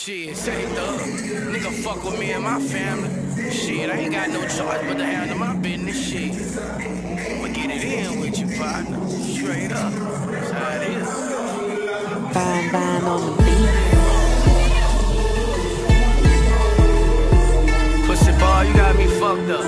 Shit, say thug. Nigga fuck with me and my family. Shit, I ain't got no choice but to handle my business. Shit, I'ma get it in with you, partner. Straight up. That's how it is. Fine on the beat. Pussy boy, you got me fucked up.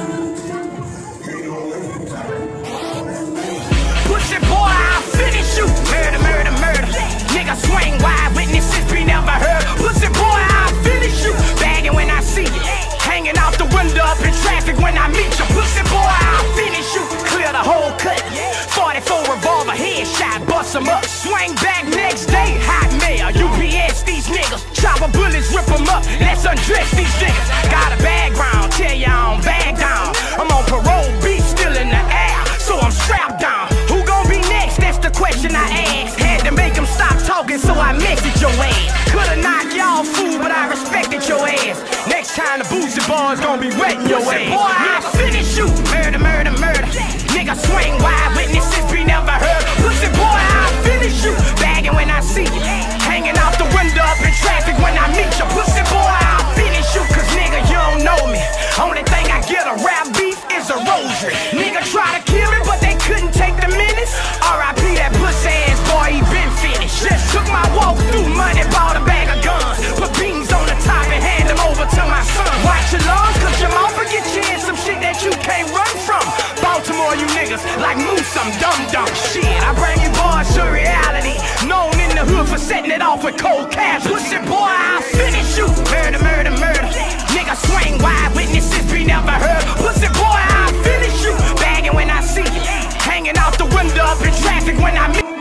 Pussy boy, I'll finish you. Murder, murder, murder. Nigga swing wide, witnesses be never heard. Pussy boy, I'll finish you. Bagging when I see you. Hanging out the window up in traffic when I meet you. Pussy boy, I'll finish you. Clear the whole cut. 44 revolver headshot, bust 'em up. Swing back next day, hot mail. UPS these niggas. Chopper bullets, rip 'em up. Let's undress these niggas. Got a background, tell ya I don't bag down. I'm on parole, beat still in the air, so I'm strapped down. Who gon' be next? That's the question I asked. Had to make them stop talking, so I messaged your ass. Coulda knocked y'all fool, but I respected your ass. Next time the Boosie boys gon' be wetting your ass. Boy, I'll finish you. Murder, murder, murder. Nigga swing wide, witnesses be never heard. Pussy boy, I'll finish you. Bagging when I see you. Hanging out the window up in traffic when I meet you. Pussy boy, I'll finish you. Cause nigga, you don't know me. Only thing I get a rap beef is a rosary. Nigga try to kill me, but they couldn't take the minutes. R.I.P. that pussy ass boy, he been finished. Just took my walk through money, bought a bag of guns. Put beans on the top and hand them over to my son. Watch your lungs, cause your mouth will get you in some shit that you can't run from. Baltimore, you niggas like moose, some dumb shit. I bring you boys to reality. Known in the hood for setting it off with cold cash. Pussy boy, I'll finish you. Murder, murder, murder. Nigga swing wide, witnesses be never heard. Pussy boy, I'll finish you. Bagging when I see you. Hanging out the window up in traffic when I meet.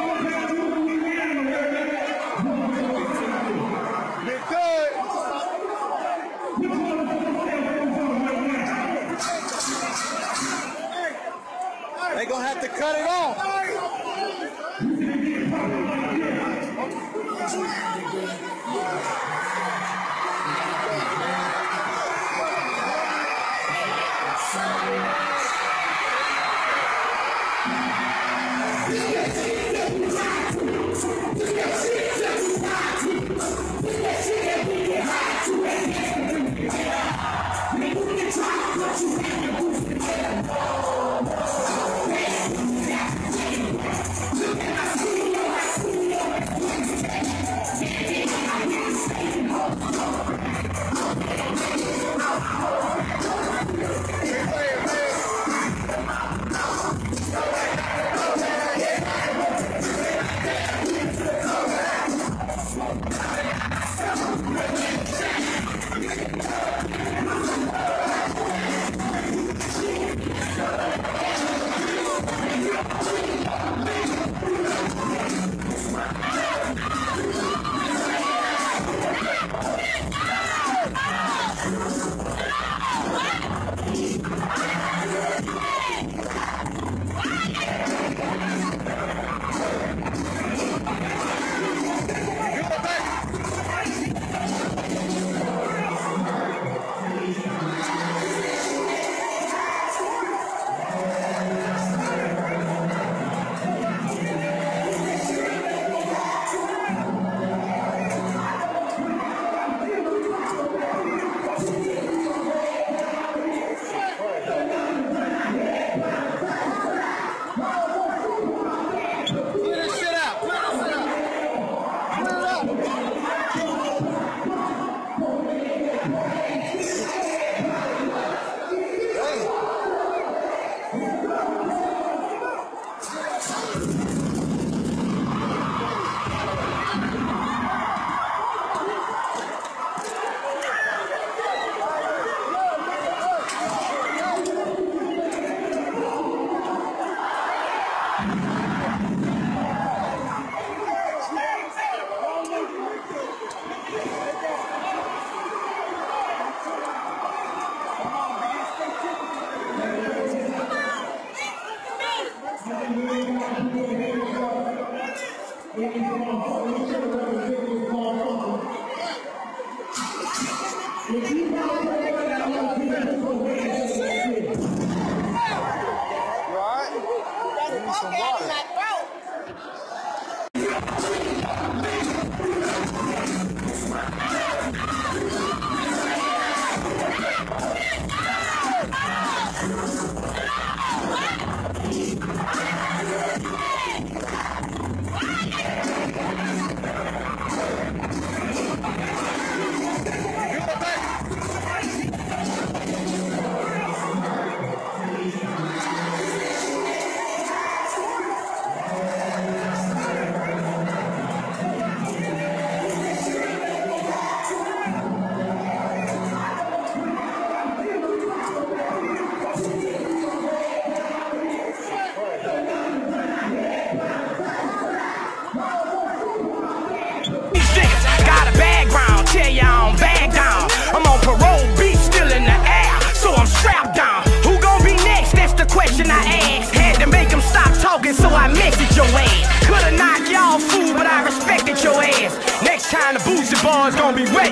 They gonna have to cut it off.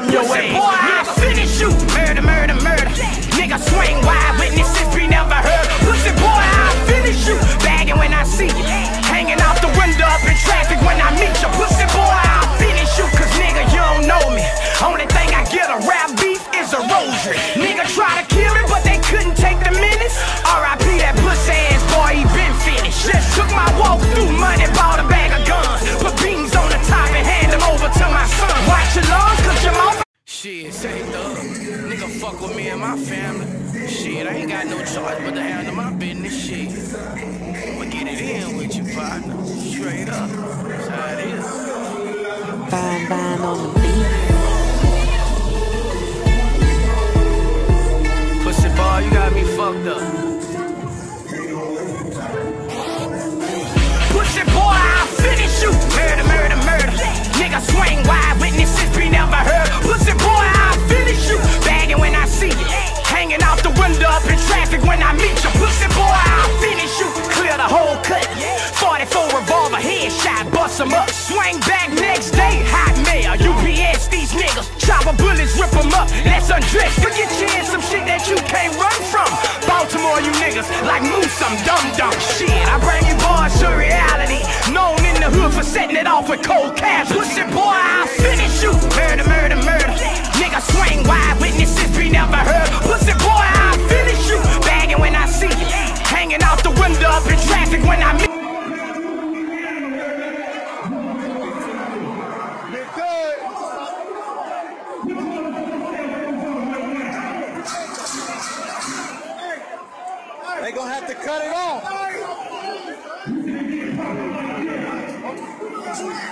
in your ass. Boy, I'll finish you. Murder, murder, murder. Nigga swing wide, witnesses be never heard. Pussy boy, I'll finish you. Bagging when I see you. Hanging out the window up in traffic when I meet you. Pussy boy, I'll finish you. Cause nigga, you don't know me. Only thing I get a rap beef is a rosary. Nigga try to kill me, but they couldn't take the minutes. R.I.P. that pussy ass boy, he been finished. Just took my walk through money, bought a bag of guns. Put beans on the top and hand them over to my son. Watch your lungs, cause your mouth. Shit, say thug. Nigga fuck with me and my family. Shit, I ain't got no choice but to handle my business. Shit, I'ma get it in with you, partner. Straight up. That's how it is. Fine on the beat. Pussy boy, you got me fucked up. Pussy boy, I'll finish you. Murder, murder, murder. Nigga swing wide, witnesses be never heard. Pussy boy, I'll finish you. Bagging when I see you. Hanging out the window up in traffic when I meet you. Pussy boy, I'll finish you. Clear the whole cut. 44 revolver headshot, bust them up. Swing back next day, hot mail. UPS these niggas. Chopper bullets, rip them up. Let's undress. Forget you in some shit that you can't run from. Baltimore, you niggas like Moose, some dumb shit. I bring you boys to reality. Known in the hood for setting it off with cold cash. Pussy boy, I'll finish you. Murder, murder, murder. Nigga swing wide, witnesses be never heard. Pussy boy, I'll finish you. Bagging when I see you. Hanging out the window up in traffic when I meet. They gonna have to cut it off.